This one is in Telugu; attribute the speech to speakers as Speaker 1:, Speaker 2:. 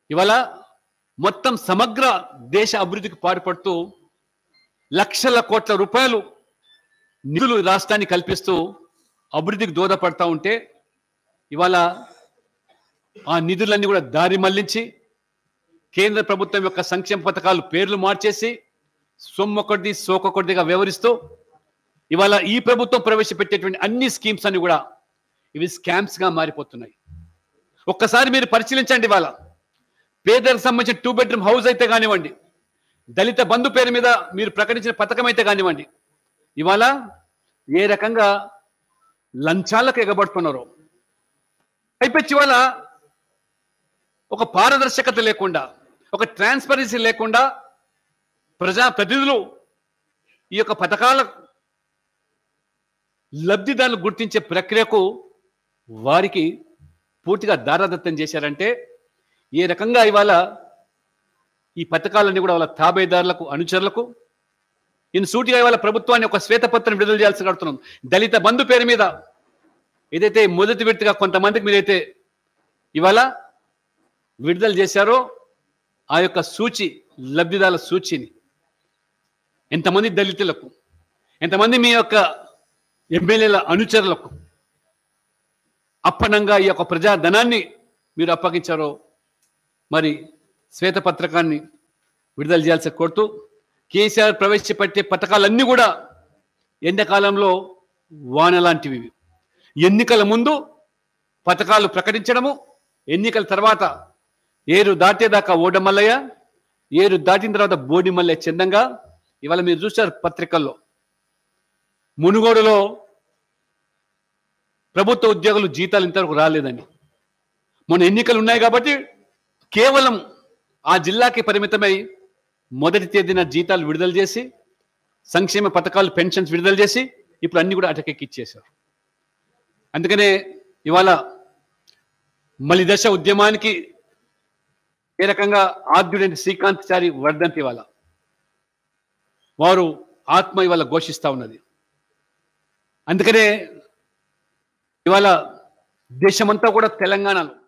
Speaker 1: ఇవాళ మొత్తం సమగ్ర దేశ అభివృద్ధికి పాటుపడుతూ లక్షల కోట్ల రూపాయలు నిధులు రాష్ట్రానికి కల్పిస్తూ అభివృద్ధికి దోహదపడతా ఉంటే ఇవాళ ఆ నిధులన్నీ కూడా దారి మళ్లించి కేంద్ర ప్రభుత్వం యొక్క సంక్షేమ పథకాలు పేర్లు మార్చేసి సొమ్మొకటిది సోకొకటిదిగా వ్యవహరిస్తూ ఇవాళ ఈ ప్రభుత్వం ప్రవేశపెట్టేటువంటి అన్ని స్కీమ్స్ అన్ని కూడా ఇవి స్కామ్స్గా మారిపోతున్నాయి. ఒక్కసారి మీరు పరిశీలించండి. ఇవాళ పేదలకు సంబంధించిన 2 బెడ్రూమ్ హౌస్ అయితే కానివ్వండి, దళిత బంధు పేరు మీద మీరు ప్రకటించిన పథకం అయితే కానివ్వండి, ఇవాళ ఏ రకంగా లంచాలకు ఎగబడుతున్నారో అయిపోయి ఇవాళ ఒక పారదర్శకత లేకుండా, ఒక ట్రాన్స్పరెన్సీ లేకుండా ప్రజాప్రతినిధులు ఈ యొక్క పథకాల లబ్ధిదారులు గుర్తించే ప్రక్రియకు వారికి పూర్తిగా దారాదత్తం చేశారంటే ఏ రకంగా ఇవాళ ఈ పథకాలన్నీ కూడా వాళ్ళ తాబేదారులకు అనుచరులకు సూటిగా ఇవాళ ప్రభుత్వాన్ని ఒక శ్వేతపత్రం విడుదల చేయాల్సి కడుతున్నాం. దళిత బంధు పేరు మీద ఏదైతే మొదటి విడతగా కొంతమందికి మీరైతే ఇవాళ విడుదల చేశారో ఆ యొక్క సూచి, లబ్ధిదారుల సూచిని ఎంతమంది దళితులకు, ఎంతమంది మీ యొక్క ఎమ్మెల్యేల అనుచరులకు అప్పనంగా ఈ యొక్క ప్రజాధనాన్ని మీరు అప్పగించారో మరి శ్వేతపత్రకాన్ని విడుదల చేయాల్సి కోరుతూ కేసీఆర్ ప్రవేశపెట్టే పథకాలన్నీ కూడా ఎండాకాలంలో వాన లాంటివి. ఎన్నికల ముందు పథకాలు ప్రకటించడము, ఎన్నికల తర్వాత ఏరు దాటేదాకా ఓడమల్లయ్య, ఏరు దాటిన తర్వాత బోడి మల్లయ్య చందంగా ఇవాళ మీరు చూశారు పత్రికల్లో. మునుగోడులో ప్రభుత్వ ఉద్యోగులు జీతాలు ఇంతవరకు రాలేదని, మొన్న ఎన్నికలు ఉన్నాయి కాబట్టి కేవలం ఆ జిల్లాకి పరిమితమై మొదటి తేదీన జీతాలు విడుదల చేసి సంక్షేమ పథకాలు, పెన్షన్స్ విడుదల చేసి ఇప్పుడు అన్ని కూడా అటకెక్కిచ్చేశారు. అందుకనే ఇవాళ మలి దశ ఉద్యమానికి ఏ రకంగా ఆద్యుడైన శ్రీకాంత్ చారి వర్ధంతి ఇవాళ వారు ఆత్మ ఇవాళ ఘోషిస్తూ ఉన్నది. అందుకనే ఇవాళ దేశమంతా కూడా తెలంగాణలో